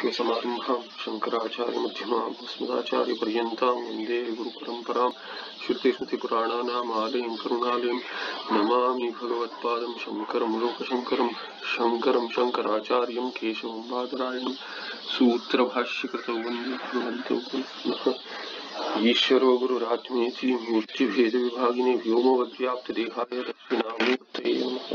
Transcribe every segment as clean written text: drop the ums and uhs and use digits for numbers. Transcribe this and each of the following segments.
सदाशिवसमारम्भां शङ्कराचार्यमध्यमाम् अस्मदाचार्यपर्यन्तां वन्दे गुरुपरम्परां श्रुतिस्मृतिपुराणानाम् आलयं करुणालयं नमामि भगवत्पादं शङ्करं लोकशङ्करं शङ्करं शङ्कराचार्यं केशवं बादरायणं सूत्रभाष्यकृतौ वन्दे भगवन्तौ पुनः ईश्वरो गुरुरात्मेति मूर्तिभेदविभागिने व्योमवद्व्याप्तदेहाय दक्षिणामूर्तये नमः।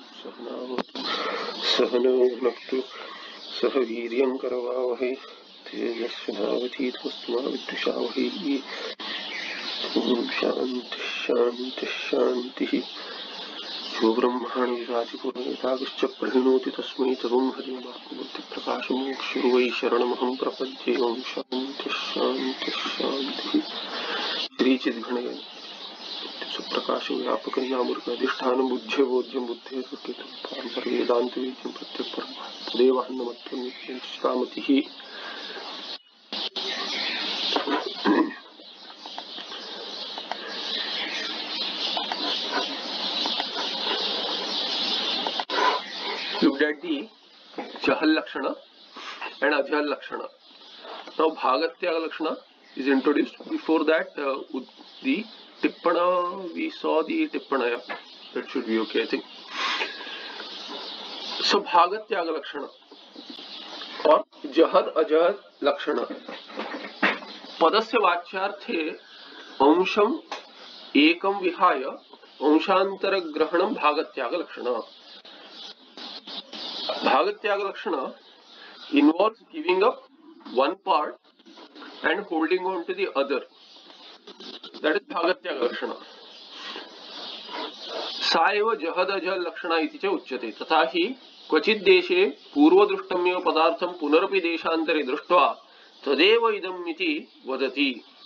सहनौ भुनक्तु सह वीर्यं करवावहै तेजस्विनावधीतमस्तु मा विद्विषावहै। ॐ शान्तिः शान्तिः शान्तिः। यो ब्रह्माणि विराजिपुरमेतागश्च प्रणोति तस्मै तरुं हरिमात्मबुद्धिप्रकाशमोक्षं वै शरणमहं प्रपद्ये। ॐ शान्तिः शान्तिः शान्तिः। श्रीचिद्गणय सुप्रकाश व्यापक नामृगाधिष्ठानं बुद्ध्य बोध्यं बुद्धे सत्यं सर्वेदान्त वेद्यं प्रत्यक् तदेवाहन्नमत्वं नित्यं श्रामतिः। Looked at the Jahal Lakshana and Ajahal Lakshana. Now Bhagatyaga Lakshana is introduced. Before that, the Tippana, we saw the Tippana. Yeah. That should be okay, I think. So Bhagatyaga Lakshana or Jahad Ajahad Lakshana. Padasya Vachyarthe Ansham Ekam Vihaya Anshantara Grahanam Bhagatyaga Lakshana. Bhagatyaga Lakshana involves giving up one part and holding on to the other. That is Bhagatyaga Lakshana. Saeva Jahad Ajahad Lakshana iti cha uchyate. Tatha hi क्वचित् देशे पूर्वदृष्टमेव पदार्थं पुनरपि देशान्तरे दृष्ट्वा तदेव इदम् इति वदति.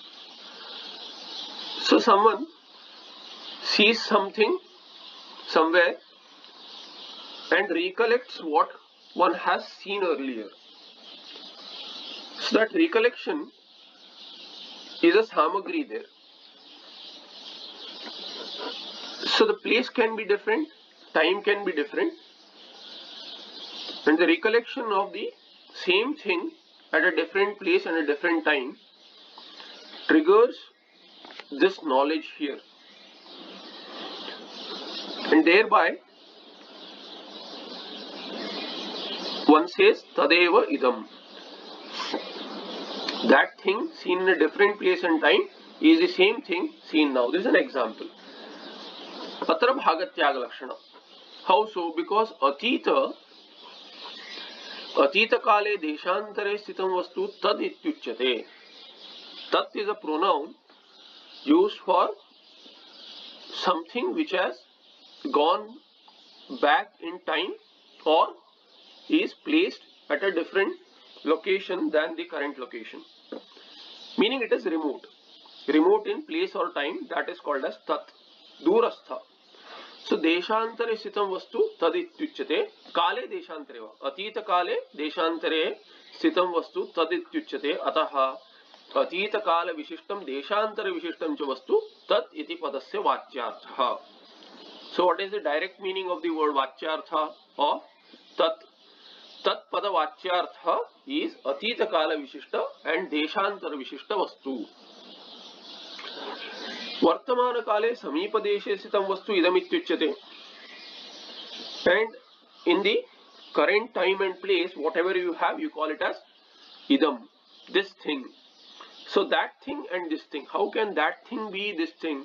So someone sees something somewhere and recollects what one has seen earlier. So that recollection is a samagri there. So the place can be different, time can be different, and the recollection of the same thing at a different place and a different time triggers this knowledge here, and thereby one says tadeva idam. That thing seen in a different place and time is the same thing seen now. This is an example. Atra Bhagatyaga Lakshana. How so? Because Atita kale deshantere sthitam vastu tad ityuchyate. Tat is a pronoun used for something which has gone back in time or is placed at a different location than the current location. Meaning it is remote. Remote in place or time, that is called as tat. Durastha. So deshantere sthitam vastu tad ityuchyate. Kale deshantere va. Atita kale deshantere sthitam vastu tad ityuchyate. Ataha atita kala vishishtam deshantere vishishtam cha vastu tad iti padasya vachyartha. So what is the direct meaning of the word vachyartha or tat? Tat pada vachyartha is atita kala vishishta and deshantar vishishta vastu. Vartamana kale samipa deshe sthitam vastu idam ityuchyate. And in the current time and place, whatever you have, you call it as idam, this thing. So that thing and this thing, how can that thing be this thing?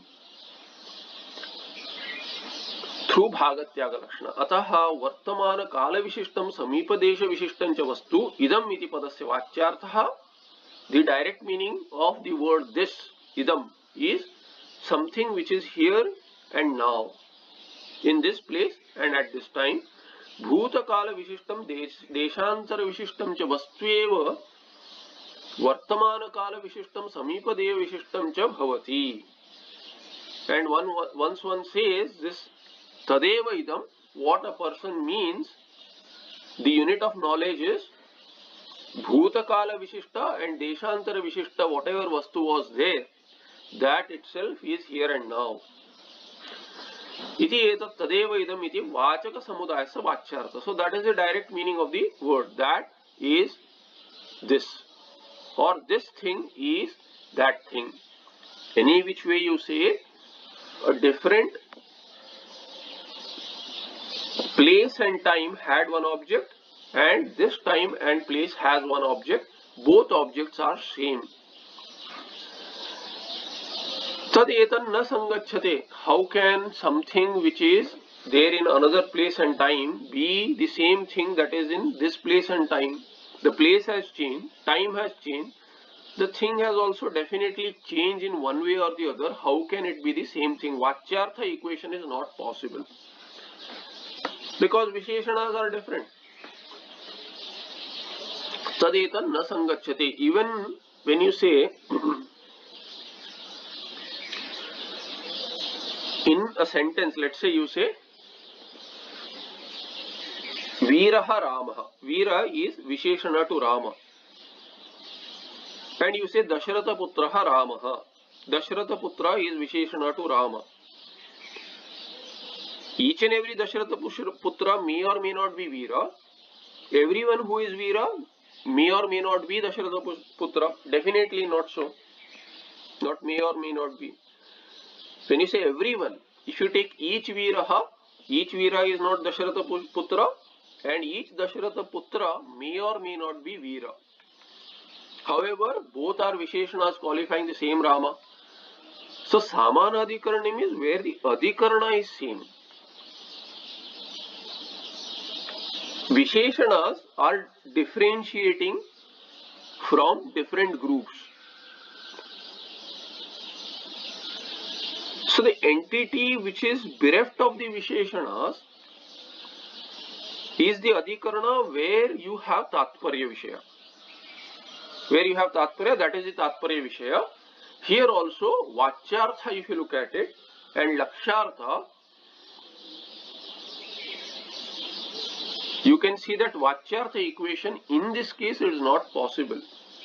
Through Bhagatyaga Lakshana. Ataha Vartamana Kala Vishishtam Samipa Desha Vishishtam cha Vastu Idam iti padasya vachyartha. The direct meaning of the word this idam is something which is here and now, in this place and at this time. Bhuta Kala Vishishtam Deshantara Vishishtam cha Vastu eva Vartamana Kala Vishishtam Samipa Deva Vishishtam cha Bhavati. And once one says this Tadeva idam, what a person means, the unit of knowledge is Bhutakala Vishishta and Deshantara Vishishta, whatever Vastu was there, that itself is here and now. Iti etat Tadeva idam iti Vachaka Samudayasa Vachyartha. So that is the direct meaning of the word. That is this, or this thing is that thing. Any which way you say, a different place and time had one object, and this time and place has one object. Both objects are same. Tad etan na sangachyate. How can something which is there in another place and time be the same thing that is in this place and time? The place has changed, time has changed, the thing has also definitely changed in one way or the other. How can it be the same thing? Vachyartha equation is not possible, because Visheshanas are different. Tadetan na sangachyate. Even when you say in a sentence, let's say you say Veeraha Ramaha. Veera is Visheshana to Rama. And you say Dasharatha Putraha Ramaha. Dasharatha Putra is Visheshana to Rama. Each and every Dasharatha Putra may or may not be Veera. Everyone who is Veera may or may not be Dasharatha Putra. Definitely not so. Not may or may not be. When you say everyone, if you take each Veera is not Dasharatha Putra, and each Dasharatha Putra may or may not be Veera. However, both are Visheshanas qualifying the same Rama. So Samana Adhikarana is where the Adhikarana is same. Visheshanas are differentiating from different groups. So the entity which is bereft of the Visheshanas is the Adhikarana where you have Tatparya Vishaya. Where you have Tatparya, that is the Tatparya Vishaya. Here also, Vachyartha, if you look at it, and Lakshartha, you can see that Vachyartha equation in this case is not possible.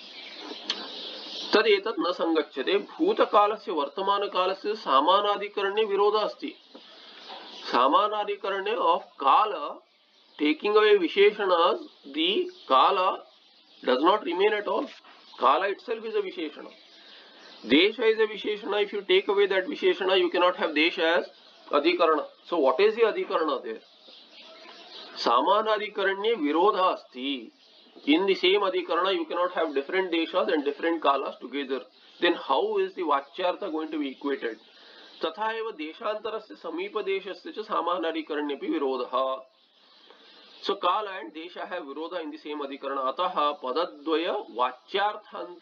Tad etat na sangachyate. Bhuta kalasya vartamana kalasya samanadhikarane virodha asti. Samanadhikarane of Kala, taking away Visheshanas, the Kala does not remain at all. Kala itself is a Visheshana. Desha is a Visheshana. If you take away that Visheshana, you cannot have Desha as Adhikarana. So what is the Adhikarana there? Samanadhikaranye virodha asti. In the same Adhikarana, you cannot have different Deshas and different Kalas together. Then how is the Vachyartha going to be equated? Tatha eva Deshantarasya Samipa Deshasya cha Samanadhikaranyapi virodha. So Kala and Desha have virodha in the same Adhikarana. Ataha Padadvaya Vachyarthan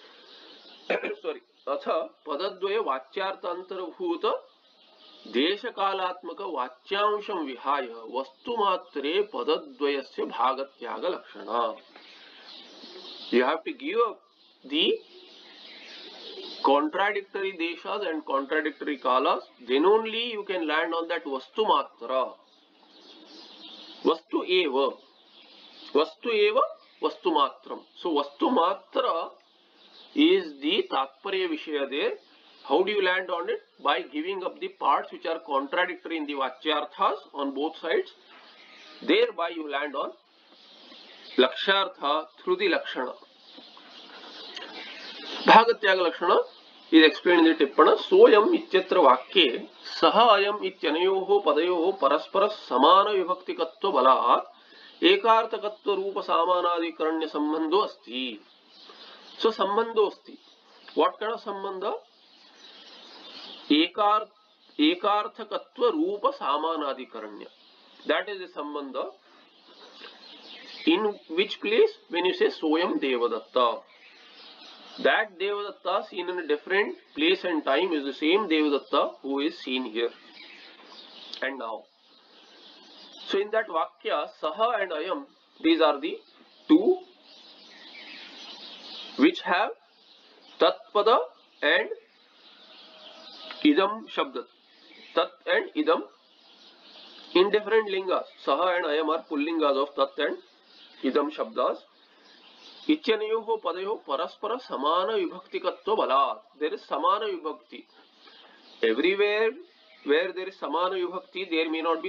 Atha Padadvaya Vachyarthantarabhuta Desha Kalatmaka Vachyamsham Vihaya Vastumatre Padadvayasya Bhagatyaga Lakshana. You have to give up the contradictory Deshas and contradictory Kalas, then only you can land on that Vastumatra. Vastu eva. Vastu eva Vastumatram. So Vastumatra is the Tatparya Vishaya there. How do you land on it? By giving up the parts which are contradictory in the Vachyarthas on both sides. Thereby you land on Lakshartha through the Lakshana. Bhagatyaga Lakshana is explained in the Tippana. Soyam ityatra vakye saha ayam ityanayoho padayoho paraspara samana vibhaktikatva balat ekartakatva rupa samanadhikaranya sambandho asti. So sambandho asti. What kind of sambandha? Ekarthakatva rupa samanadhikaranya. That is the sambandha. In which place? When you say Soyam Devadatta. That Devadatta seen in a different place and time is the same Devadatta who is seen here and now. So in that Vakya, Saha and Ayam, these are the two which have Tatpada and Idam Shabdat. Tat and Idam in different lingas. Saha and Ayam are pullingas of Tat and Idam Shabdas. Ityanayoho padayoho paraspara samana vibhaktikatva balat. There is samana vibhakti. Everywhere where there is samana vibhakti, there may not be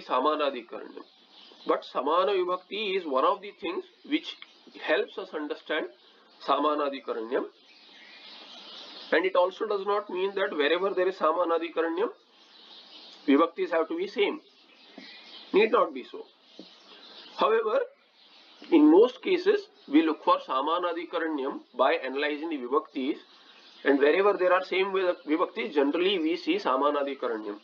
samanadhikaranya. But samana vibhakti is one of the things which helps us understand Samanadikaranyam. And it also does not mean that wherever there is Samanadikaranyam, vibhaktis have to be same. Need not be so. However, in most cases, we look for Samanadikaranyam by analyzing the vibhaktis, and wherever there are same vibhaktis, generally we see Samanadikaranyam.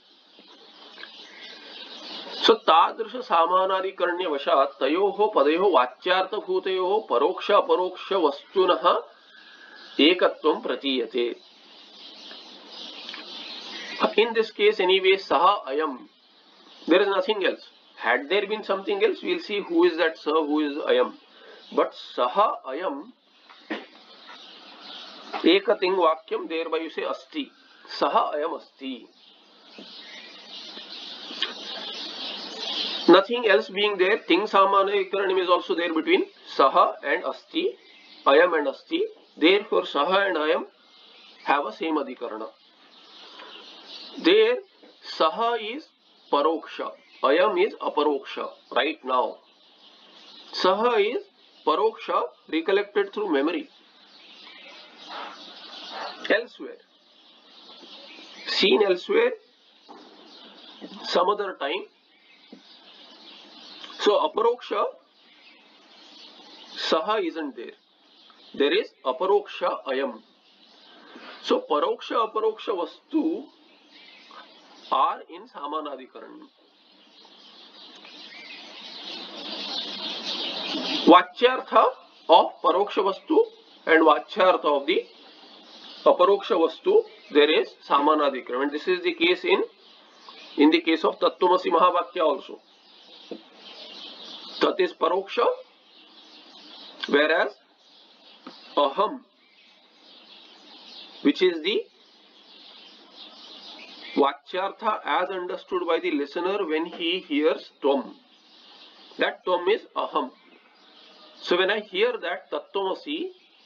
So, तादृश सामानादिकरण्य वशात् तयोः पदयोः वाच्यार्थभूतयोः परोक्ष अपरोक्ष वस्तुनः एकत्वं प्रतीयते. In this case, anyway, saha ayam. There is nothing else. Had there been something else, we'll see who is that sah, who is ayam. But saha ayam, ekating vakyam, thereby you say asti. Saha ayam asti. Nothing else being there, ting samanadikaranam is also there between saha and asti, ayam and asti. Therefore, saha and ayam have a same adhikarana. There, saha is paroksha, ayam is aparoksha right now. Saha is paroksha recollected through memory. Elsewhere, seen elsewhere, some other time. So, aparoksha, saha isn't there. There is aparoksha ayam. So, paroksha aparoksha vastu are in samanadikaranyam. Vachyartha of paroksha vastu and vachyartha of the aparoksha vastu, there is samanadikaranam. And this is the case in the case of Tattvamasi Mahavakya also. Tat is paroksha, whereas aham, which is the vachyartha as understood by the listener when he hears tvam. That tvam is aham. So when I hear that Tattvamasi,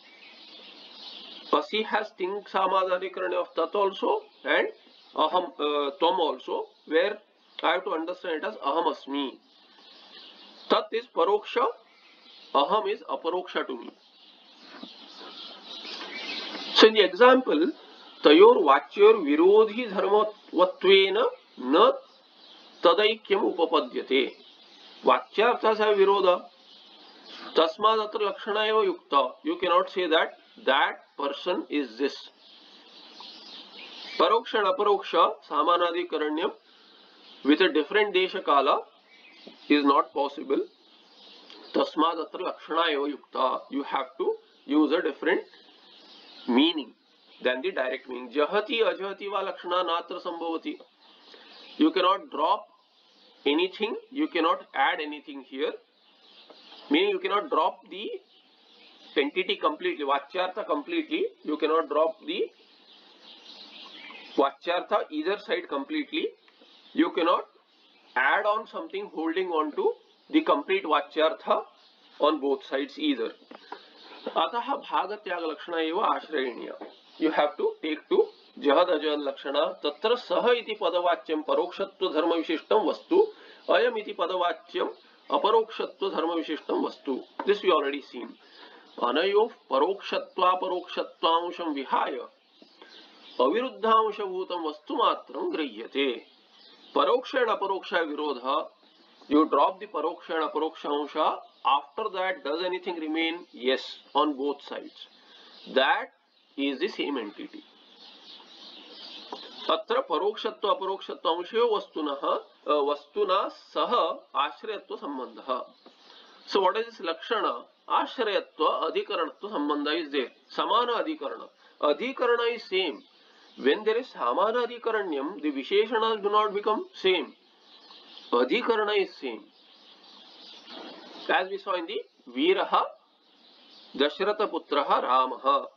Asi has ting samadhanikarana of tat also and aham tvam also, where I have to understand it as aham asmi. Tat is paroksha, aham is aparoksha to me. So in the example, tayor vachyor virodhi dharmatvena na tadaikyam upapadyate. Vachyarthas have virodha. Tasmad atra lakshana eva yukta. You cannot say that that person is this. Paroksha and aparoksha samanadikaranyam with a different desha kala is not possible. Tasmad atra lakshana eva yukta. You have to use a different meaning than the direct meaning. Jahati ajahati va lakshana natra sambhavati. You cannot drop anything, you cannot add anything here. Meaning you cannot drop the entity completely, vachyartha completely. You cannot drop the vachyartha either side completely. You cannot add on something holding on to the complete vachyartha on both sides either. Ataha bhagatyaga lakshana eva ashrayaniya. You have to take to jahad ajahad lakshana. Tatra saha iti padavacyam parokshatva dharma vishishtam vastu. Ayam iti padavacyam aparokshatva dharma vishishtam vastu. This we already seen. Anayoh parokshatva parokshatvaamsham vihaya aviruddhaamsha bhutam vastu matram grihyate. Paroksha and aparoksha virodha. You drop the paroksha and aparoksha amsha. After that, does anything remain? Yes, on both sides. That is the same entity. Atra parokshatva aparokshatva amshayo vastuna saha ashrayatva sambandha. So what is this lakshana? Ashrayatva adhikaranatva sambandha is there. Samana adhikarana. Adhikarana is same. When there is samana adhikaranyam, the visheshanas do not become same. Adhikarana is same. As we saw in the Viraha, Dasharatha Putraha, Ramaha.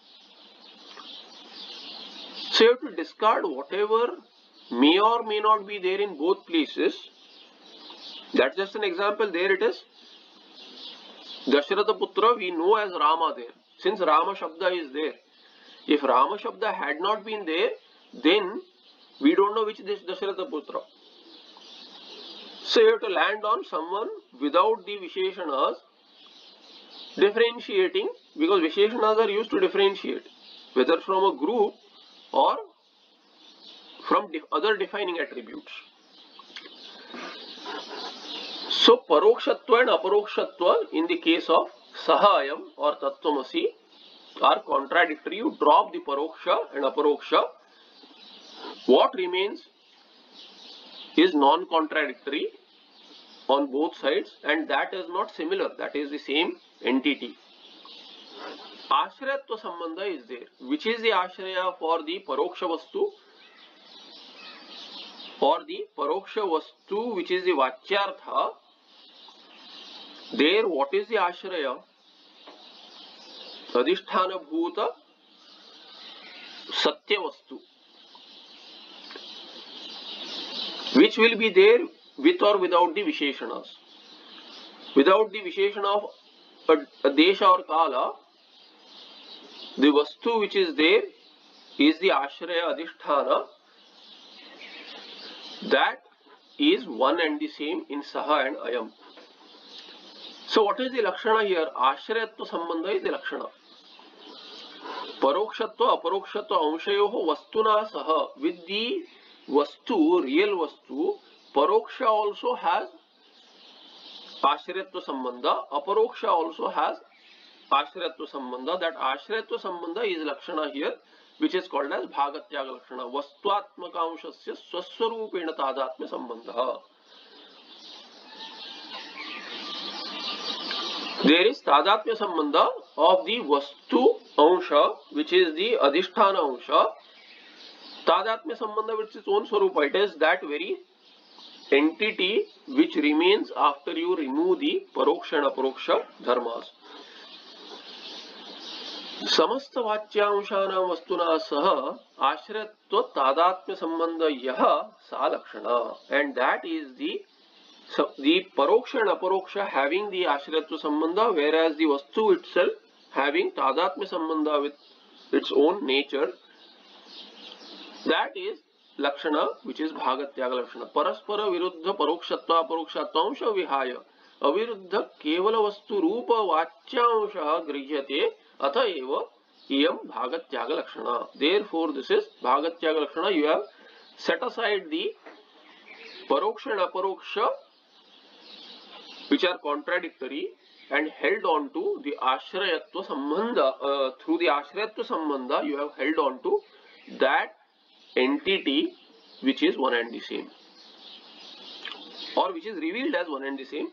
So you have to discard whatever may or may not be there in both places. That's just an example. There it is. Dasharatha Putra we know as Rama there. Since Rama Shabda is there. If Rama Shabda had not been there, then we don't know which is Dasharatha Putra. So you have to land on someone without the Visheshanas differentiating, because Visheshanas are used to differentiate whether from a group or from other defining attributes. So Parokshatva and Aparokshatva in the case of Sahayam or Tattvamasi are contradictory. You drop the Paroksha and Aparoksha. What remains is non-contradictory on both sides, and that is not similar, that is the same entity. Ashrayatva Sambandha is there. Which is the Ashraya for the Paroksha Vastu? For the Paroksha Vastu, which is the Vachyartha, there what is the Ashraya? Adhisthana Bhuta Satya Vastu, which will be there with or without the Visheshanas. Without the Visheshana of a Desha or Kala, the Vastu which is there is the Ashraya Adhisthana. That is one and the same in Saha and Ayam. So what is the Lakshana here? Ashrayatva Sambandha is the Lakshana. Parokshatva, Aparokshatva, Anshayoho Vastuna Saha. With the Vastu, real Vastu, Paroksha also has Ashrayatva Sambandha. Aparoksha also has Ashrayatva Sambandha. That Ashrayatva Sambandha is Lakshana here, which is called as Bhagatyaga Lakshana. Vastuatmakamshasya Swaswarupena Tadatmya Sambandha. There is Tadatmya Sambandha of the Vastu Ansha, which is the Adhisthana Ansha. Tadatmya Sambandha with its own Swarupa. It is that very entity which remains after you remove the Paroksha and Aparoksha dharmas. समस्त वाच्यांशानां वस्तुना सह आश्रयत्व तादात्म्य संबंध यह सा लक्षणा, and that is the paroksha and aparoksha having the ashrayatva sambandha, whereas the vastu itself having tadatmya sambandha with its own nature. That is lakshana, which is bhagatyaga lakshana. Paraspara viruddha parokshatva aparokshatvansha vihaya aviruddha kevala vastu rupa vachyansha grihyate athaeva iyam bhagatyaga lakshana. Therefore this is bhagatyaga lakshana. You have set aside the paroksha and aparoksha which are contradictory and held on to the ashrayatva sambandha. Through the ashrayatva sambandha you have held on to that entity which is one and the same, or which is revealed as one and the same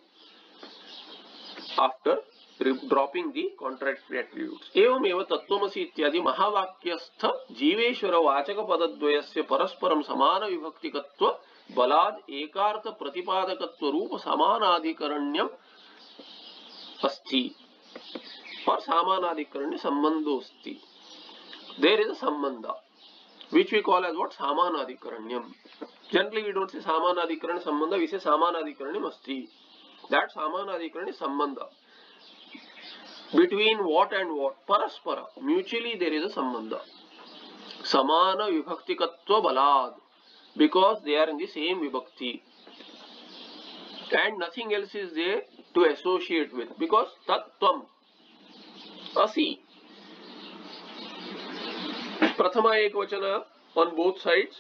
after dropping the contradictory attributes. एवं एव तत्त्वमसि इत्यादि महावाक्यस्थ जीवेश्वर वाचक पदद्वयस्य परस्परं समान विभक्तिकत्व बलाद एकार्थ प्रतिपादकत्व रूप समानाधिकरण्यम अस्ति, और समानाधिकरण्य संबंधो अस्ति. There is a sambandha which we call as what? Samanadhikaranyam. Generally we don't say Samanadhikaranya sambandha, we say Samanadhikaranyam asti. That Samanadhikaranya sambandha. Between what and what? Paraspara. Mutually there is a sambandha. Samana vibhaktikatva balad. Because they are in the same vibhakti. And nothing else is there to associate with. Because tattvam. Asi. Prathama ekvachana on both sides.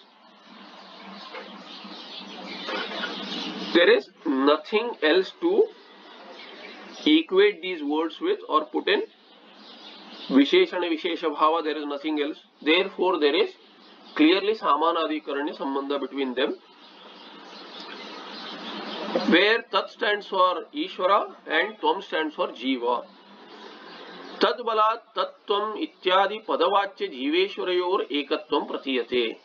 There is nothing else to equate these words with or put in Visheshana Vishesha Bhava. There is nothing else. Therefore, there is clearly Samanadhikaranya Sambandha between them, where Tat stands for Ishvara and Tvam stands for Jiva. Tad balat tattvam ityadi padavachya jiveshwarayor ekatvam pratiyate.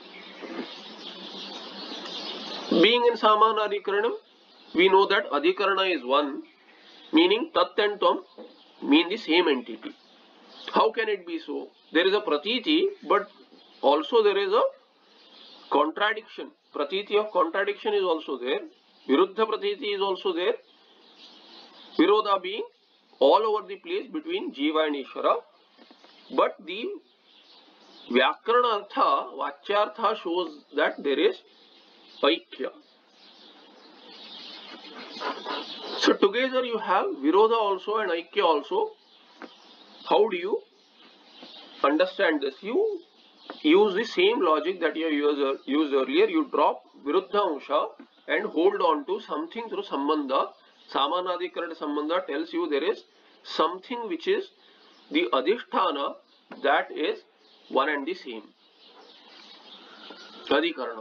Being in Samanadhikaranam, we know that Adhikarana is one, meaning Tat and Tvam mean the same entity. How can it be so? There is a pratiti, but also there is a contradiction. Pratiti of contradiction is also there. Viruddha pratiti is also there. Virodha being all over the place between Jiva and Ishvara. But the Vyakarana Artha, Vachyartha shows that there is Aikya. So together you have Virodha also and Aikya also. How do you understand this? You use the same logic that you used earlier. You drop Viruddha Ansha and hold on to something through Sambandha. Samanadikarana Sambandha tells you there is something which is the Adhisthana that is one and the same. Adhikarana.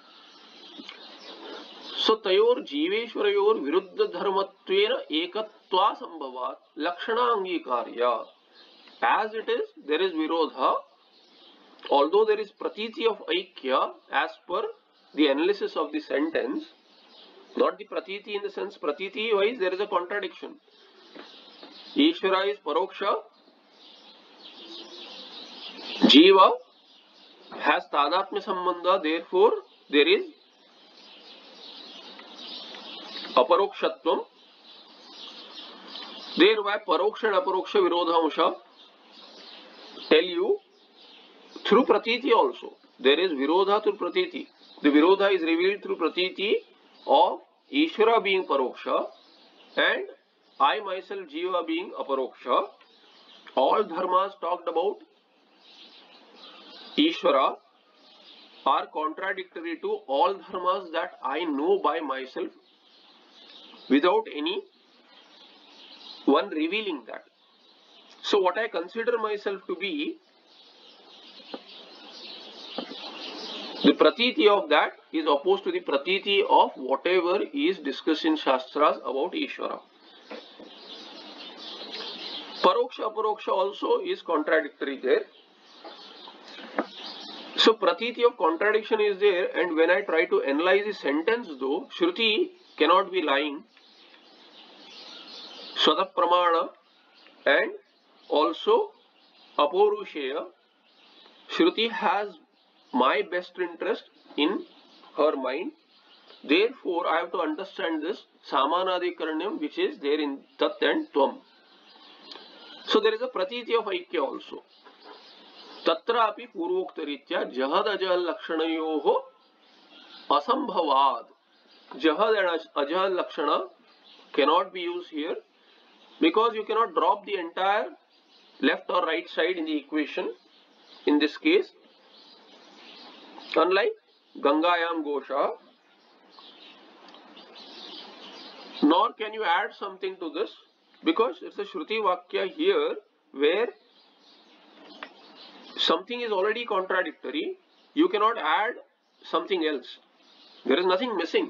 So tayor जीवेश्वरयोर विरुद्ध धर्मत्वेन एकत्वा संभवात लक्षणा अंगीकार्य. As it is, there is Virodha, although there is pratiti of Aikya as per the analysis of the sentence, not the pratiti in the sense pratiti wise there is a contradiction. Ishvara is paroksha, Jiva has tadatmya sambandha, therefore there is aparokshatvam. Thereby paroksha and aparoksha virodhamsha tell you through pratiti also. There is virodha through pratiti. The virodha is revealed through pratiti of Ishvara being paroksha and I myself Jiva being aparoksha. All dharmas talked about Ishvara are contradictory to all dharmas that I know by myself without any one revealing that. So what I consider myself to be, the pratiti of that is opposed to the pratiti of whatever is discussed in Shastras about Ishvara. Paroksha, aparoksha also is contradictory there. So pratiti of contradiction is there, and when I try to analyze the sentence though, Shruti cannot be lying. Swata pramana and also Aporusheya. Shruti has my best interest in her mind. Therefore, I have to understand this Samanadikaranyam which is there in Tat and Tvam. So there is a pratiti of Aikya also. Tatra api purvoktaritya jahad ajahal lakshanayoho asambhavad. Jahad and ajahal lakshana cannot be used here because you cannot drop the entire left or right side in the equation in this case. Unlike Gangayam Gosha, nor can you add something to this because it's a Shruti Vakya here where something is already contradictory. You cannot add something else. There is nothing missing.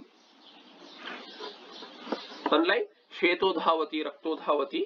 Unlike Sheto Dhavati, Rakto Dhavati.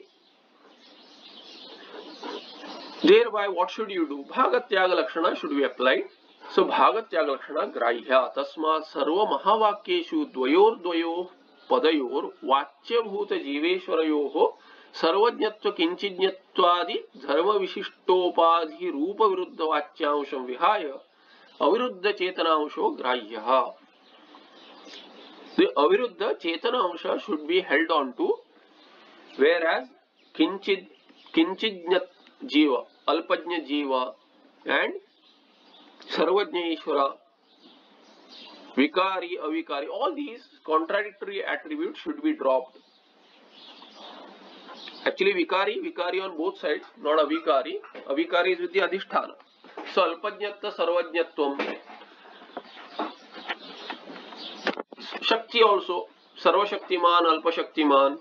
Thereby what should you do? Bhagatyaga Lakshana should be applied. So Bhagatyaga Lakshana Grahya Tasma Sarva Mahavakyeshu Dvayor Padayor Vachyabhuta Jiveshwarayoho Sarvajnatva Kinchijnatvadi Dharma Vishishtopadhi Rupa Viruddha Vachyamsham Vihaya Aviruddha Chetanaamsho Grahya. The Aviruddha Chetanaamsha should be held on to, whereas Kinchijnat Jiva, Alpajna Jiva and Sarvajna Ishvara, Vikari, Avikari, all these contradictory attributes should be dropped. Actually Vikari on both sides, not Avikari. Avikari is with the Adhisthana. So Alpajnatva Sarvajnatvam. Shakti also, Sarva Shaktiman, Alpa Shaktiman.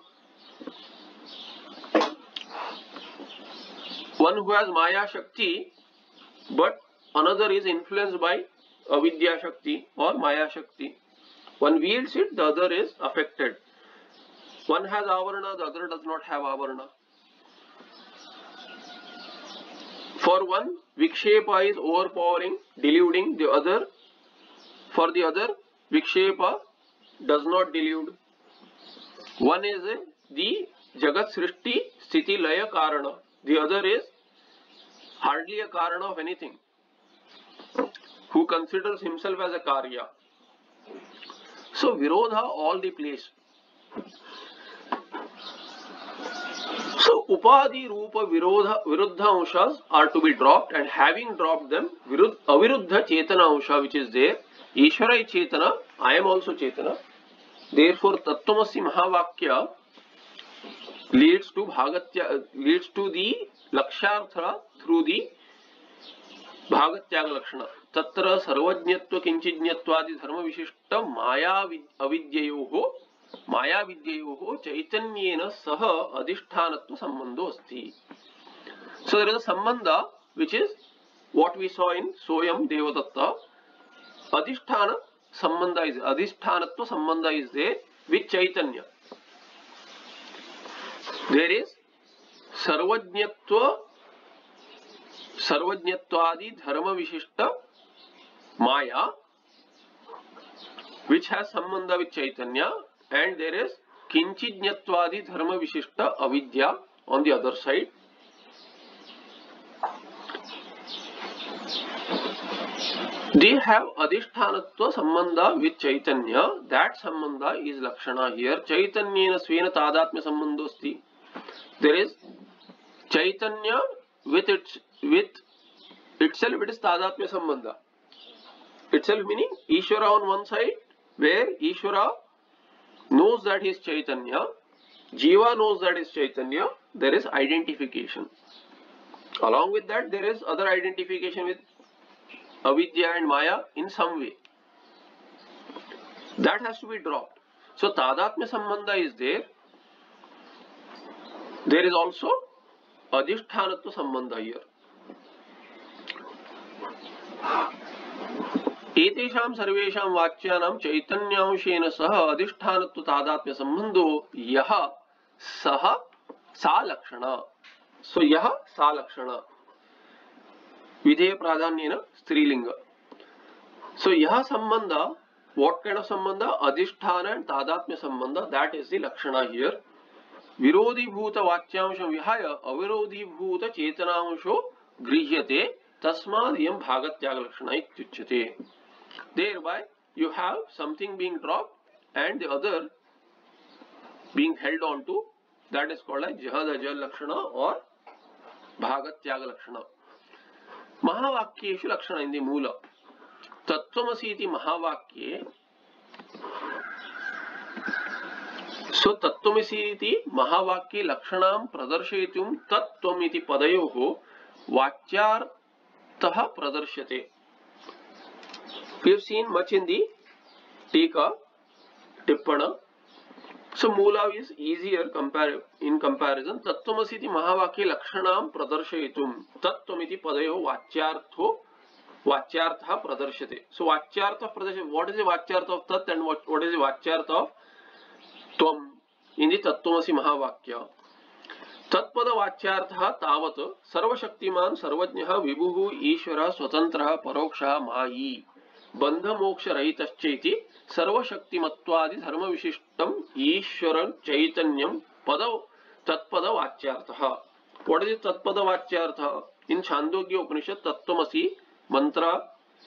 One who has Maya Shakti, but another is influenced by Avidya Shakti or Maya Shakti. One wields it, the other is affected. One has Avarana, the other does not have Avarana. For one, Vikshepa is overpowering, deluding the other. For the other, Vikshepa does not delude. One is the Jagat Srishti Sthiti Laya Karana. The other is hardly a Karana of anything, who considers himself as a Karya. So Virodha all the place. So Upadhi Rupa Viruddha Anshas are to be dropped, and having dropped them, Aviruddha Chetana Ansha which is there, Ishvara is Chetana, I am also Chetana. Therefore Tattvamasi Mahavakya leads to the lakshartha through the भागत्याग लक्षण तत्र सर्वज्ञत्व किंचिज्ञत्वादि धर्म विशिष्ट माया विद्ययोः चैतन्येन सह अधिष्ठानत्व संबंधो अस्ति. So there is a sambandha which is what we saw in Soyam Devadatta. Adhisthana adhisthanatva sambandha is there with Chaitanya. There is sarvajñatvadi dharma vishishta maya which has sambandha with Chaitanya, and there is kinchijñatvadi dharma vishishta avidya on the other side. They have adhishthanatva sambandha with Chaitanya. That sambandha is lakshana here. Chaitanyena svena tadatmya sambandho asti. There is Chaitanya with itself, it is tadatmya sambandha. Itself meaning Ishvara on one side, where Ishvara knows that he is Chaitanya, Jiva knows that is Chaitanya, there is identification. Along with that, there is other identification with avidya and maya in some way. That has to be dropped. So tadatmya sambandha is there. There is also adhishthanatva sambandha here. एतेषां सर्वेषां वाच्यानां चैतन्यांशेन सह अधिष्ठानत्व तादात्म्य संबंधो यह सह सा लक्षणा. So यह सा लक्षणा विधेय प्राधान्येन स्त्रीलिंग. So यह संबंध, what kind of संबंध? अधिष्ठान and तादात्म्य संबंध, that is the lakshana here. विरोधीभूत वाच्यांशं विहाय अविरोधीभूत चेतनांशो गृह्यते तस्माद् इयं भागत्याग लक्षणा इत्युच्यते. Thereby you have something being dropped and the other being held on to. That is called as jahadaja lakshana or bhagatyaga lakshana. Mahavakyeshu lakshana in the moola. Tattvamasi iti mahavakye. So tattvamasi iti mahavakye lakshanam pradarshayितुं tattvam iti padayoho vacyartah pradarsyate. We have seen much in the Tika, Tippana. So Moola is easier in comparison. Tattvamasi mahavakya lakshanam pradarshayितुं tattvam iti padayo vacyartha pradarshate. So vacyartha pradarshate. What is the vacyartha of tat and what is the vacyartha of tvam in the tattvamasi mahavakya? तत्पद वाच्यार्थः तावत् सर्वशक्तिमान सर्वज्ञः विभुः ईश्वरः स्वतंत्रः परोक्षः मायी बंध मोक्ष रहितश्चेति सर्वशक्तिमत्वादि धर्म विशिष्टम ईश्वर चैतन्यम पद तत्पद वाच्यार्थः. What is तत्पद वाच्यार्थः? In Chandogya Upanishad, Tattvamasi mantra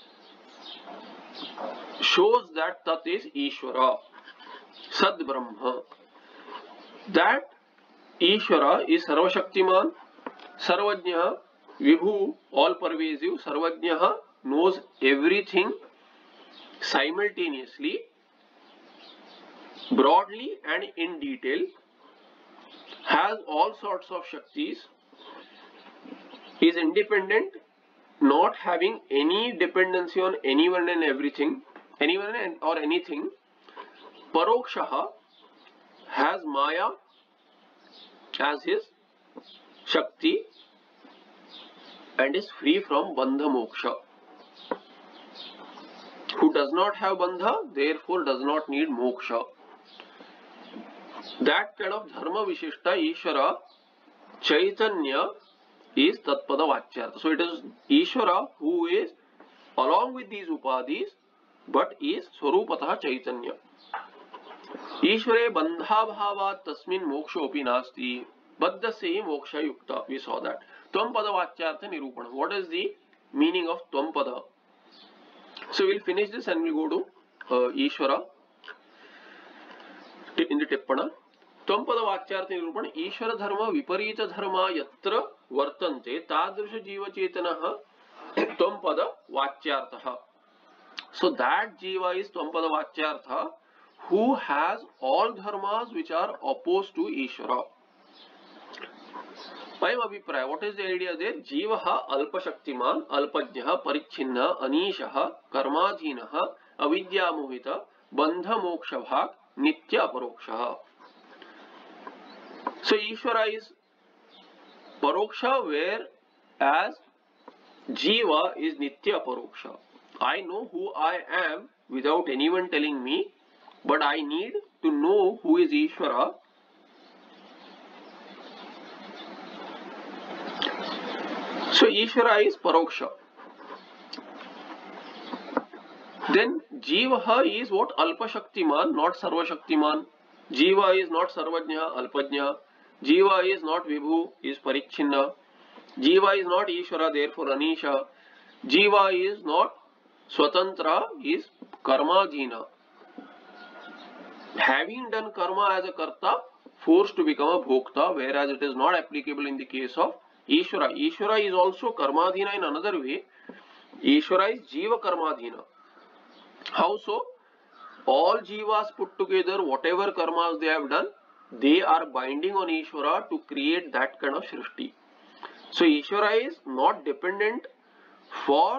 shows that Tat is Ishvara, Sad Brahma. That Ishvara is Sarvashaktiman, Sarvajñah, Vibhu, all pervasive. Sarvajñah knows everything simultaneously, broadly and in detail, has all sorts of Shaktis, is independent, not having any dependency on anyone and everything, anyone and or anything. Parokshaha has Maya as his Shakti and is free from Bandha Moksha. Who does not have Bandha, therefore does not need Moksha. That kind of Dharma Vishishta Ishvara Chaitanya is Tatpada Vacyartha. So it is Ishvara who is along with these Upadhis but is Swarupatah Chaitanya. Ishvare bandha bhavat tasmin mokshopi nasti baddhasya moksha yukta. We saw that. Tvam-pada vacyartha nirupana. What is the meaning of Tvam-pada? So we'll finish this and we'll go to Ishvara in the Tippana. Tvam-pada vacyartha nirupana. Ishvara dharma viparita dharma yatra vartante tadrisha jiva chetanaha Tvam-pada vacyartha. So that jiva is Tvam-pada vacyartha, who has all dharmas which are opposed to Ishvara. अयम अभिप्राय. What is the idea there? जीवः अल्पशक्तिमान्, अल्पज्ञः, परिच्छिन्नः, अनीशः, कर्माधीनः, अविद्यामोहित, बन्धमोक्षभाक्, नित्य अपरोक्षः. So Ishvara is paroksha, whereas Jiva is nitya paroksha. I know who I am without anyone telling me, but I need to know who is Ishvara. So Ishvara is paroksha. Then Jiva is what? Alpa Shaktiman, not Sarva Shaktiman. Jiva is not Sarvajna, Alpajna. Jiva is not Vibhu, is Parichinna. Jiva is not Ishvara, therefore Anisha. Jiva is not Swatantra, is Karmadhina. Having done karma as a karta, forced to become a bhokta, whereas it is not applicable in the case of Ishvara. Ishvara is also Karmadhina in another way. Ishvara is Jiva Karmadhina. How so? All jivas put together, whatever karmas they have done, they are binding on Ishvara to create that kind of shrishti. So Ishvara is not dependent for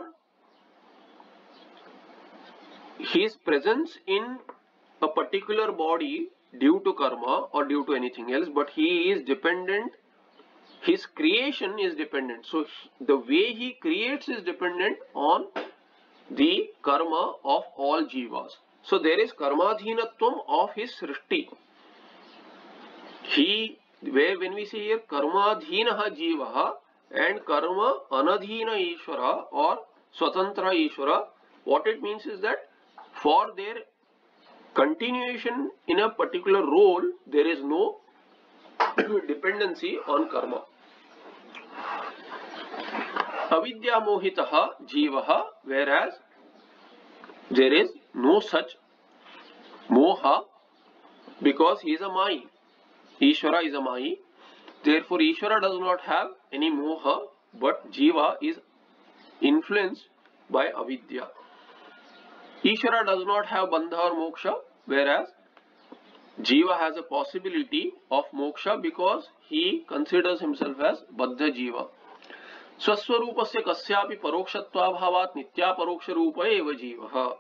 his presence in a particular body due to karma or due to anything else, but he is dependent. His creation is dependent. So the way he creates is dependent on the karma of all jivas. So there is karmadhinatvam of his srishti. When we say here karmadhinaha jivaha and karma anadhina ishvara or swatantra ishvara, what it means is that for their continuation in a particular role, there is no dependency on karma. Avidya mohitaha jivaha, whereas there is no such moha because he is a Mai. Ishvara is a Mai. Therefore, Ishvara does not have any moha, but Jiva is influenced by avidya. Ishvara does not have bandha or moksha, whereas Jiva has a possibility of moksha because he considers himself as baddha Jiva. स्वस्वरूपस्य कस्यापि परोक्षत्वाभावात् नित्यापरोक्षरूप एव जीवः.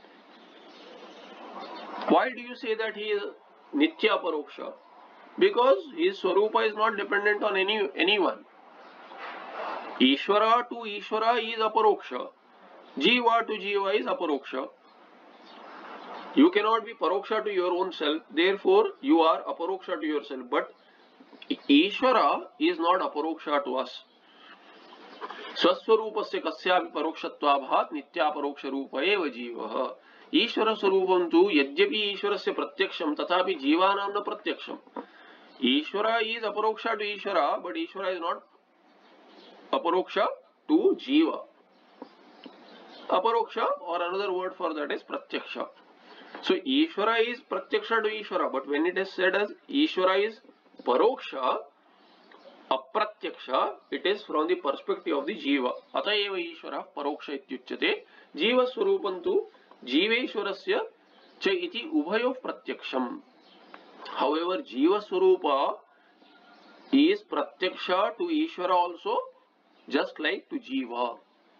Why do you say that he is nitya paroksha? Because his swarupa is not dependent on anyone. Ishvara to Ishvara is aparoksha. Jiva to Jiva is aparoksha. You cannot be paroksha to your own self, therefore you are aparoksha to yourself. But Ishvara is not aparoksha to us. स्वस्वरूपस्य कस्यापि परोक्षत्वाभावात् नित्यापरोक्षरूप एव जीवः. ईश्वर स्वरूपं तु यद्यपि ईश्वरस्य प्रत्यक्षं तथापि जीवानां न प्रत्यक्षम्. Ishvara is aparoksha to Ishvara, but Ishvara is not aparoksha to Jiva. Aparoksha, or another word for that, is pratyaksha. So Ishvara is pratyaksha to Ishvara, but when it is said as Ishvara is paroksha, apratyaksha, it is from the perspective of the Jiva. Atayeva Ishvara paroksha ityuchyate. Jiva swarupam tu Jiveshwarasya cha iti ubhayoh pratyaksham. However, Jiva Swarupa is pratyaksha to Ishvara also, just like to Jiva.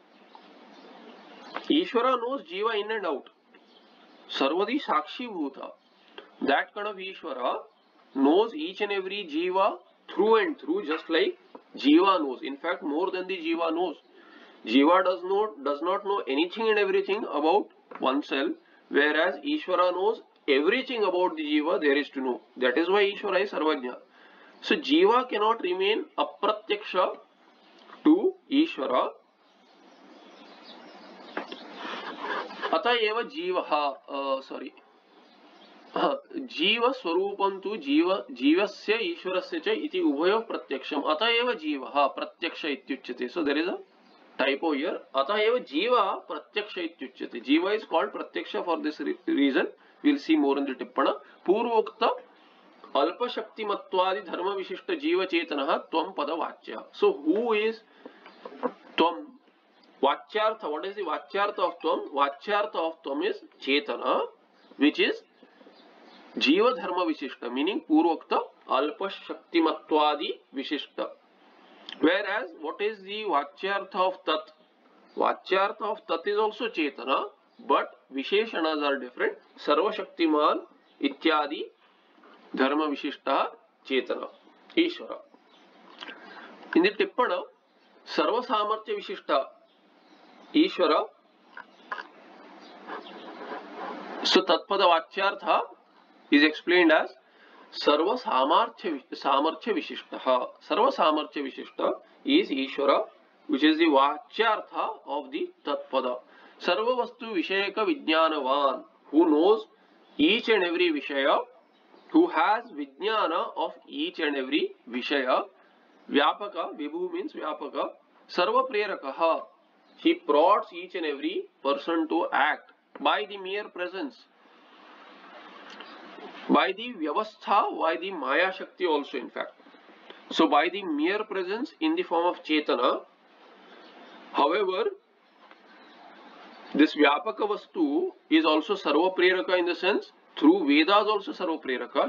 Ishvara knows Jiva in and out. Sarvadi Sakshi Bhuta. That kind of Ishvara knows each and every Jiva through and through, just like Jiva knows. In fact, more than the Jiva knows. Jiva does not know anything and everything about oneself, whereas Ishvara knows everything about the Jiva there is to know. That is why Ishvara is Sarvajna. So Jiva cannot remain apratyaksha to Ishvara. Atayeva Jivaha, Jiva Swarupam tu Jivasya Ishvarasya cha iti ubhayoh pratyaksham. Atayeva Jivaha pratyaksha ityuchyate. So there is a typo here. Atayeva Jiva pratyaksha ityuchyate. Jiva is called pratyaksha for this reason. We will see more in the tippana. Purvokta alpa shakti mattvadi dharma vishishta jiva chetanaha tvam pada vachya. So who is tvam? Vachyartha. What is the vachyartha of tvam? Vachyartha of tvam is chetana, which is jiva dharma vishishta, meaning purvokta alpa shakti mattvadi vishishta. Whereas, what is the Vachyartha of Tat? Vachyartha of Tat is also Chetana, but Visheshanas are different. Sarva Shaktiman Ityadi Dharma Vishishta Chetana Ishvara. In the Tippana, Sarva Samarthya Vishishta Ishvara. So Tatpada Vachyartha is explained as Sarva Samarthya Vishishta. Sarva Samarthya Vishishta is Ishvara, which is the Vachyartha of the Tatpada. Sarva Vastu Vishayaka Vijnanavan, who knows each and every Vishaya, who has Vijnana of each and every Vishaya. Vyapaka, Vibhu means Vyapaka. Sarva Prerakaha, he prods each and every person to act by the mere presence. By the Vyavastha, by the Maya Shakti also in fact. So by the mere presence in the form of Chetana. However, this Vyapaka Vastu is also Sarva Preraka in the sense, through Vedas also Sarva Preraka.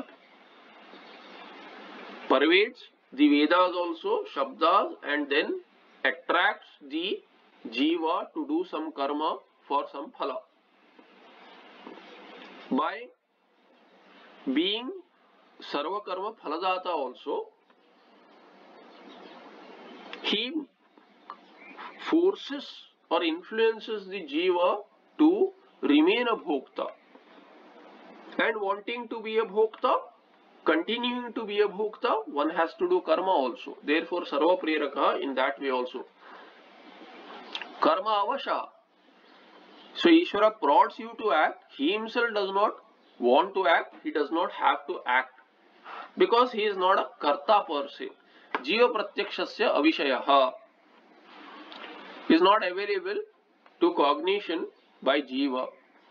Pervades the Vedas also, Shabdas, and then attracts the Jiva to do some karma for some phala. By being Sarva Karma Phaladata also, he forces or influences the Jiva to remain a Bhokta. And wanting to be a Bhokta, continuing to be a Bhokta, one has to do karma also. Therefore, Sarva Preraka in that way also. Karma Avasha. So, Ishvara prods you to act. He himself does not want to act. He does not have to act. Because he is not a Karta per se. Jiva Pratyakshasya Avishayaha is not available to cognition by Jiva.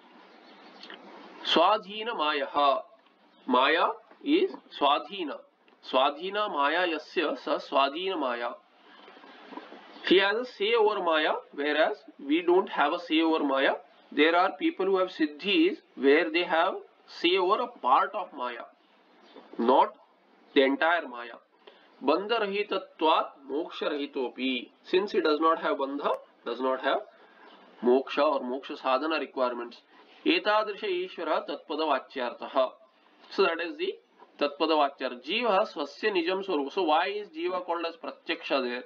Swadhina Mayaha. Maya is Swadhina. Swadhina Maya Yasya Sa Swadhina Maya. He has a say over Maya, whereas we don't have a say over Maya. There are people who have siddhis where they have say over a part of Maya, not the entire Maya. Bandha rahitatvat moksha rahitopi. Since he does not have bandha, does not have moksha or moksha sadhana requirements. Etadrisha Ishvara tatpada vachyartaha. So that is the tatpada vachyartha. Jiva swasya nijam swarupa. So why is Jiva called as pratyaksha there?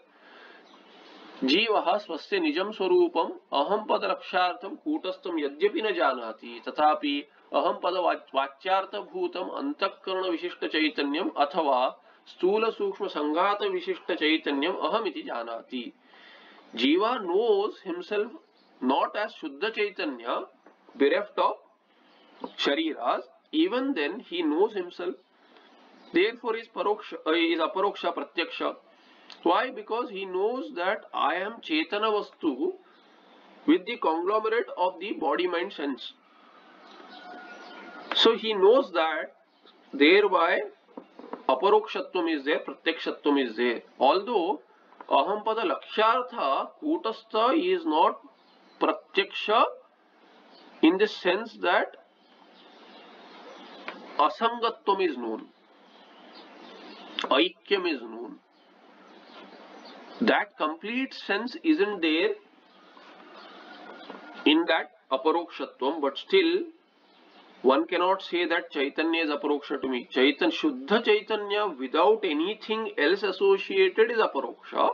Jiva swasya nijam swarupam aham pada rakshartham kutastam yadyapi na janati tathapi aham pada vachyartha bhutam antakarana vishishta chaitanyam athava stula sukshma sanghata vishishta chaitanyam ahamiti janati. Jiva knows himself not as Shuddha Chaitanya, bereft of Shariras. Even then he knows himself. Therefore is aparoksha pratyaksha. Why? Because he knows that I am Chetana Vastu with the conglomerate of the body, mind, sense. So he knows that, thereby aparokshatvam is there, pratyakshatvam is there. Although ahampada lakshartha kutastha is not pratyaksha in the sense that asangatvam is known, aikyam is known. That complete sense isn't there in that aparokshatvam, but still one cannot say that Chaitanya is aparoksha to me. Shuddha Chaitanya without anything else associated is aparoksha,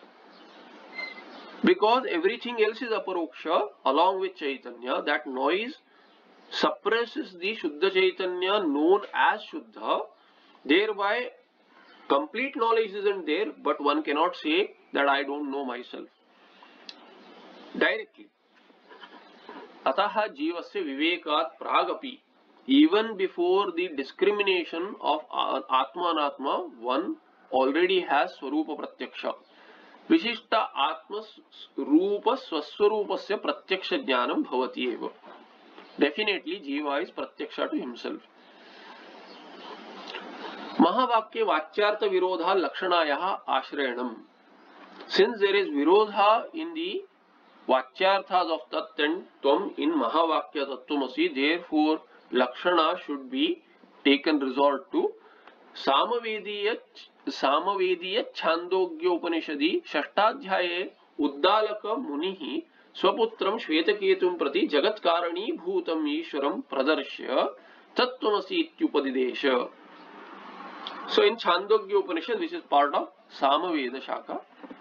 because everything else is aparoksha along with Chaitanya. That noise suppresses the Shuddha Chaitanya known as Shuddha. Thereby complete knowledge isn't there, but one cannot say that I don't know myself directly. Ataha jivasya vivekat pragapi. Even before the discrimination of Atma Anatma, one already has Swarupa Pratyaksha. Vishishta Atma Rupa Swaswarupasya Pratyaksha Jnanam Bhavati eva. Definitely Jiva is Pratyaksha to himself. Mahavakya Vachyartha Virodha Lakshanaya Ashrayanam. Since there is Virodha in the Vachyarthas of Tat and Tvam in Mahavakya Tattvamasi, therefore Lakshana should be taken resort to. Samavediya सामवेदीय छांदोग्योपनिषदि षष्ठाध्याये Uddalak मुनिः स्वपुत्रं श्वेतकेतुं प्रति जगत्कारणीभूतम् ईश्वरं प्रदर्श्य तत्त्वमसि इत्युपदिदेश. So in Chandogya Upanishad, which is part of Samaveda Shaka,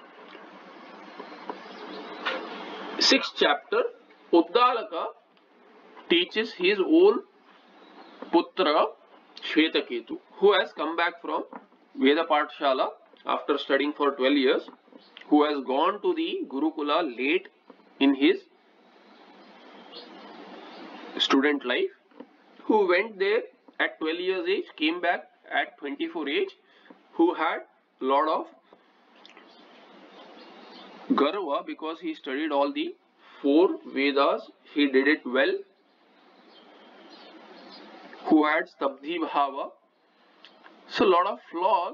6th chapter, Uddalaka teaches his own putra Shvetaketu, who has come back from Veda Pathshala after studying for 12 years, who has gone to the Gurukula late in his student life, who went there at 12 years age, came back at 24 age, who had lot of garva because he studied all the 4 Vedas, he did it well, who had stabdhi bhava. So lot of flaws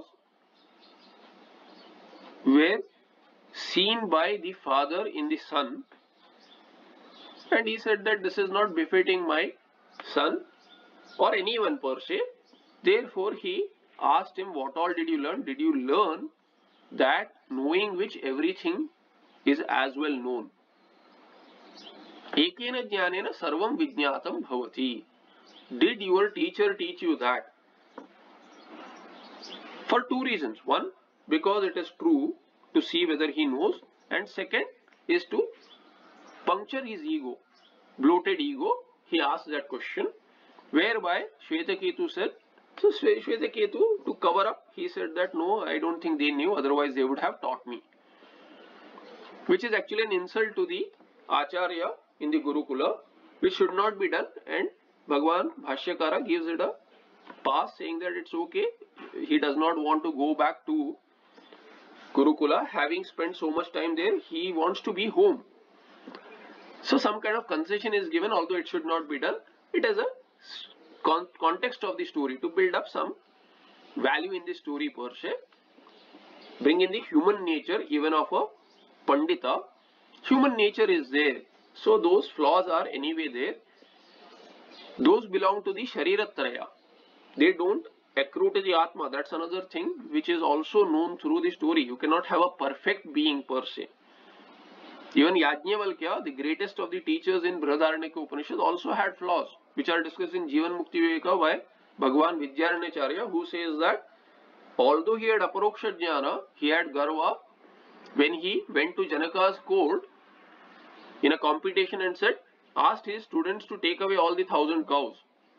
were seen by the father in the son, and he said that this is not befitting my son or anyone per se. Therefore he asked him, what all did you learn? Did you learn that knowing which everything is as well known? Ekena jnanena sarvam vijñātam bhavati. Did your teacher teach you that? For 2 reasons. One, because it is true, to see whether he knows, and second is to puncture his ego, bloated ego. He asked that question, whereby Shvetaketu said, so Shvetaketu, to cover up, he said that no, I don't think they knew, otherwise they would have taught me. Which is actually an insult to the Acharya in the Gurukula, which should not be done, and Bhagavan Bhashyakara gives it a pass, saying that it's okay. He does not want to go back to Gurukula, having spent so much time there, he wants to be home. So some kind of concession is given, although it should not be done. It has a context of the story to build up some value in the story per se, bring in the human nature even of a Pandita. Human nature is there, so those flaws are anyway there. Those belong to the Shariratraya. They don't accrue to the Atma. That's another thing which is also known through the story. You cannot have a perfect being per se. Even Yajnavalkya, the greatest of the teachers in Brihadaranyaka Upanishad, also had flaws, which are discussed in Jivan Mukti Viveka by Bhagavan Vidyaranyacharya, who says that although he had Aparoksha Jnana, he had Garva. When he went to Janaka's court in a competition and asked his students to take away all the 1,000 cows,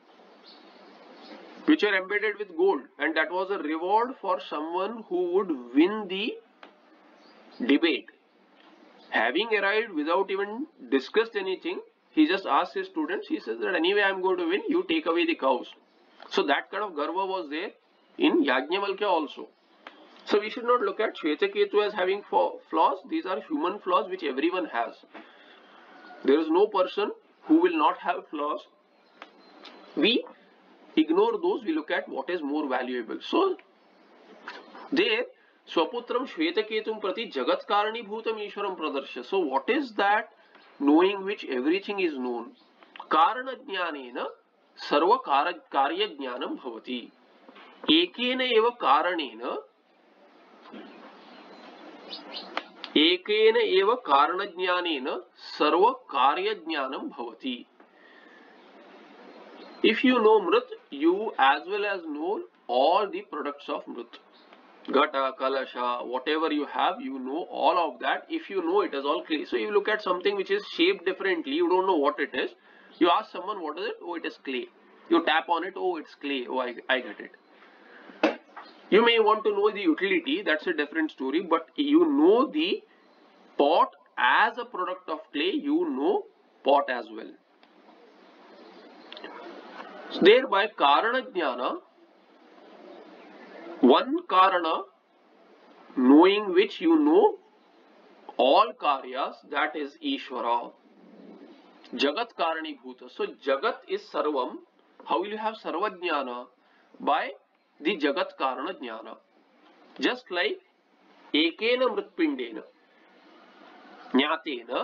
which are embedded with gold, and that was a reward for someone who would win the debate. Having arrived without even discussed anything, he just asked his students, he says that anyway I am going to win, you take away the cows. So that kind of garva was there in Yajnavalkya also. So we should not look at Shvetaketu as having flaws. These are human flaws which everyone has. There is no person who will not have flaws. We ignore those, we look at what is more valuable. So there, Swaputram Shvetaketum Prati Jagat Karani Bhutam Ishwaram Pradarsha. So what is that knowing which everything is known? Karana Jnanena Sarva Karya Jnanam Bhavati. Ekena eva Karanena Karanajnanena Sarva Karya Jnanam Bhavati. If you know Mrit, you as well as know all the products of Mrit. Gata, Kalasha, whatever you have, you know all of that. If you know it as all clay. So you look at something which is shaped differently, you don't know what it is. You ask someone, what is it? Oh, it is clay. You tap on it, oh, it's clay. Oh, I get it. You may want to know the utility, that's a different story, but you know the pot as a product of clay, you know pot as well. So thereby Karana Jnana, one Karana, knowing which you know all Karyas, that is Ishvara. Jagat Karani Bhuta. So Jagat is Sarvam. How will you have Sarva Jnana? By the Jagat Karana Jnana. Just like Ekena Mritpindena Jnatena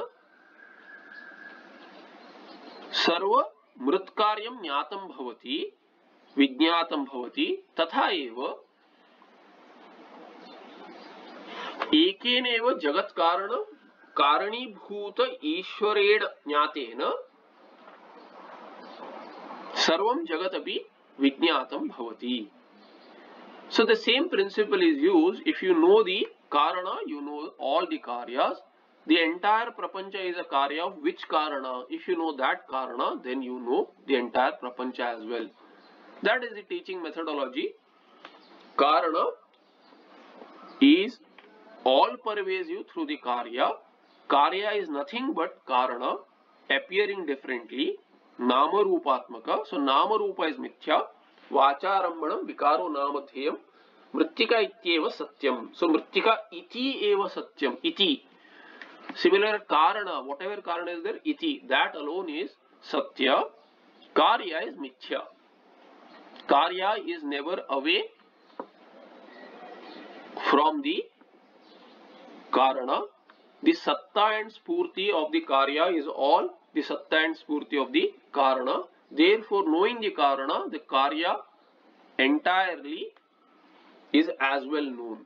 Sarva Mritkaryam Jnatam Bhavati Vijñatam Bhavati Tatha eva एकेनेव जगत् कारण कारणीभूत ईश्वरेण ज्ञातेन सर्वं जगदपि विज्ञातं भवति. So the same principle is used. If you know the karana, you know all the karyas. The entire prapancha is a karya of which karana? If you know that karana, then you know the entire prapancha as well. That is the teaching methodology. Karana is all pervasive through the karya. Karya is nothing but karana appearing differently. Nama rupatmaka. So nama rupa is mithya. Vacharambanam vikaro namadhyam. Mrittika ityeva satyam. So mrittika iti eva satyam. Iti. Similar karana, whatever karana is there, iti. That alone is satya. Karya is mithya. Karya is never away from the karana. The satta and spurti of the karya is all the satta and spurti of the karana. Therefore, knowing the karana, the karya entirely is as well known.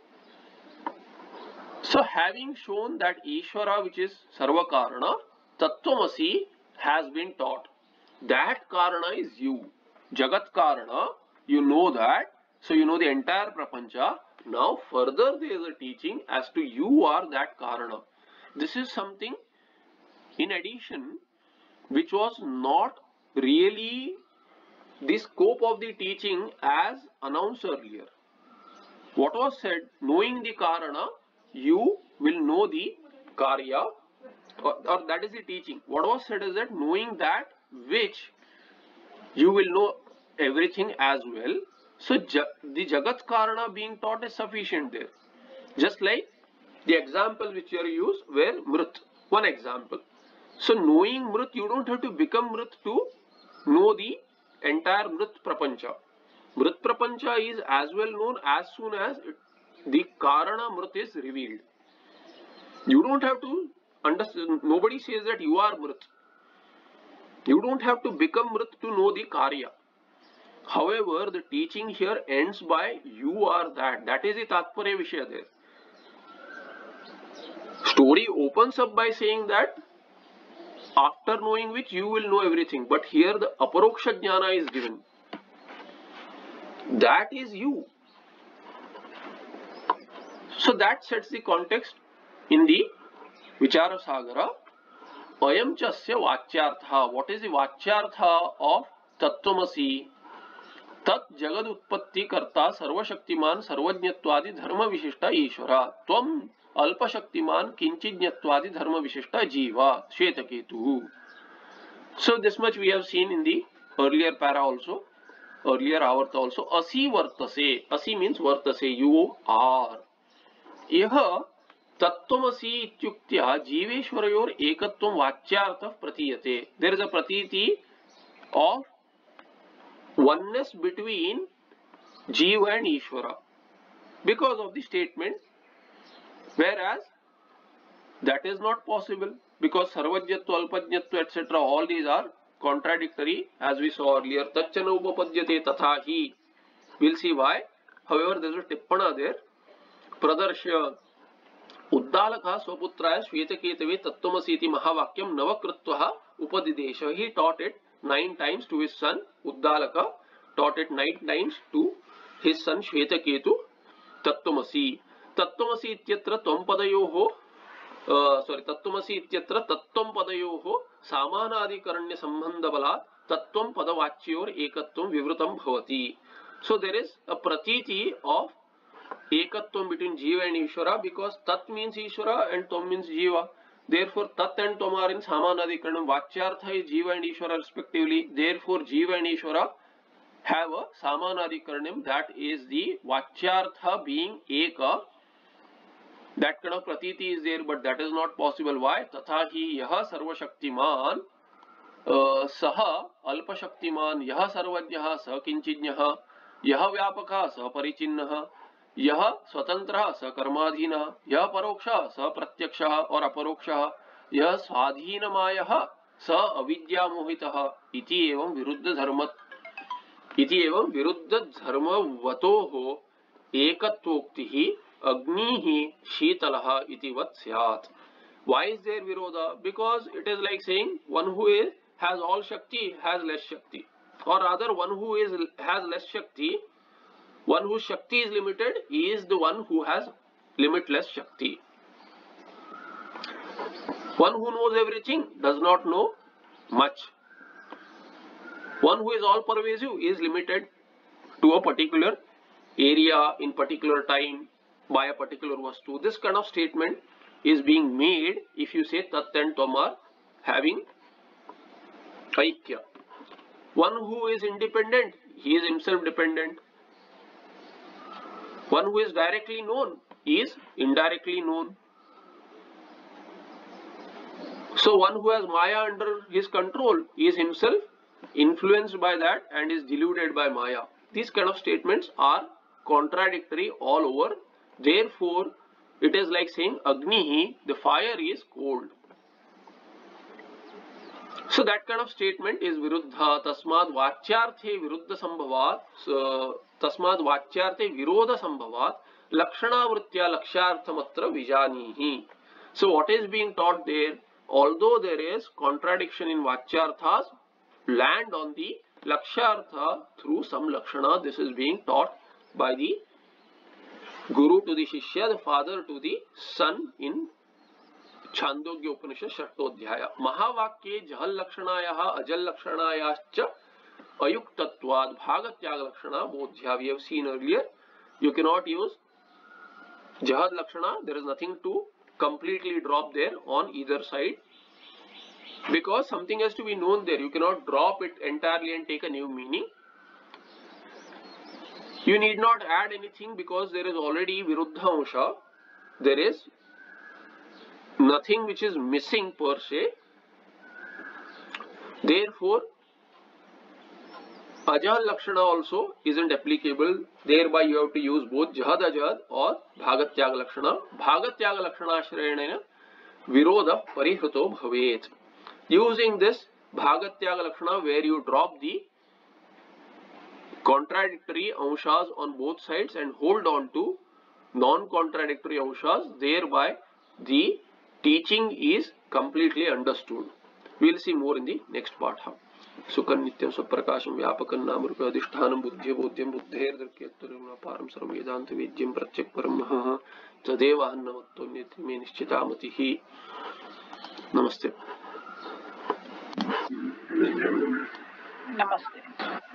So, having shown that Ishvara, which is Sarva Karana, Tattvamasi has been taught. That Karana is you. Jagat Karana, you know that. So, you know the entire Prapancha. Now, further there is a teaching as to you are that Karana. This is something in addition which was not really the scope of the teaching as announced earlier. What was said, knowing the Karana, you will know the Karya, or that is the teaching. What was said is that knowing that which you will know everything as well. So the Jagat Karana being taught is sufficient there. Just like the example which you are used were Mrit. One example. So knowing Mrit, you don't have to become Mrit to know the entire Mrit Prapancha. Mrit Prapancha is as well known as soon as the Karana Mrit is revealed. You don't have to understand, nobody says that you are Mrit. You don't have to become Mrit to know the Karya. However, the teaching here ends by you are that. That is the Tatparya Vishaya there. Story opens up by saying that after knowing which you will know everything. But here the Aparoksha Jnana is given. That is you. So that sets the context in the Vichara Sagara. Ayam chasya vachyartha. What is the vachyartha of Tattvamasi? Tat jagad utpatti karta sarvashaktiman sarvajñatvadi dharma vishishta Ishvara. Tvam alpashaktiman kinchijñatvadi dharma vishishta Jiva. Shvetaketu. So this much we have seen in the earlier para also. Earlier avarta also. Asi vartase. Asi means vartase. You are. Yaha Tattvamasi ityuktya Jiveshwarayor ekatvam vachyartha pratiyate. There is a pratiti of oneness between Jiva and Ishvara because of the statement, whereas that is not possible because Sarvajyatva, Alpajyatva, etc. all these are contradictory as we saw earlier. Tachana upapadyate tathahi. We'll see why. However, there is a tippana there. Pradarshya Uddalaka Swaputraya Shvetaketave Tattvamasi iti Mahavakyam Navakritvaha Upadidesha. He taught it 9 times to his son Uddalaka, taught it 9 times to his son Shvetaketu. Tattvamasi. Tattvamasi ityatra tvampadayoho Tattvamasi ityatra tattvam padayoho samanadikaranya sambandhabala tattvam padavachyor ekatvam vivrutam bhavati. So there is a pratiti of ekatvam between Jiva and Ishvara because Tat means Ishvara and Tvam means Jiva. Therefore, Tat and Tvam are in Samanadikaranam. Vachyartha is Jiva and Ishvara respectively. Therefore, Jiva and Ishvara have a Samanadikaranam. That is the Vachyartha being Eka. That kind of pratiti is there, but that is not possible. Why? Tathahi yaha sarva shaktiman saha alpa shaktiman yaha sarvajyaha sa kinchijnyaha yaha vyapaka sa parichinnaha yaha swatantraha sa karmadhina yaha paroksha sa pratyaksha or aparoksha yaha swadhinamayah sa avidya mohitaha iti evam viruddha dharma vatoho ekatwoktihi Agnihi Shitalah iti vat syat. Why is there Virodha? Because it is like saying one who has all Shakti has less Shakti. Or rather, one who has less Shakti, one whose Shakti is limited, is the one who has limitless Shakti. One who knows everything does not know much. One who is all pervasive is limited to a particular area in particular time by a particular vastu. This kind of statement is being made if you say Tat and Tvam are having Aikya. One who is independent, he is himself dependent. One who is directly known is indirectly known. So one who has Maya under his control is himself influenced by that and is deluded by Maya. These kind of statements are contradictory all over. Therefore, it is like saying Agnihi, the fire is cold. So that kind of statement is Viruddha. Tasmad Vachyarthe Viruddha Sambhavat. Tasmad Vachyarthe Virodha Sambhavat. Lakshana Vritya Lakshyarthamatra Vijanihi. So what is being taught there? Although there is contradiction in Vachyarthas, land on the Lakshyartha through some Lakshana. This is being taught by the Guru to the Shishya, the father to the son in Chandogya Upanishad Shatodhyaya. Mahavakye Jahal Lakshanayaha Ajal Lakshanayascha Ayuktatvad Bhagatyaga Lakshana Bodhya. We have seen earlier, you cannot use Jahad Lakshana. There is nothing to completely drop there on either side, because something has to be known there. You cannot drop it entirely and take a new meaning. You need not add anything because there is already Viruddha Ansha. There is nothing which is missing per se. Therefore, Ajahal Lakshana also isn't applicable. Thereby you have to use both Jahad Ajahad or Bhagatyaga Lakshana. Bhagatyaga Lakshana Shreyanena Virodha Parihruto Bhavet. Using this Bhagatyaga Lakshana, where you drop the contradictory anshas on both sides and hold on to non-contradictory anshas, thereby the teaching is completely understood. We will see more in the next part. Sukhan nityam swaprakasham vyapakam namarupa adhishthanam buddhya bodhyam buddher dharkyattaruna param sarvam vedanta vidyam pratyak param tadeva annavatto nityame nishchitamatihi. Namaste. Namaste.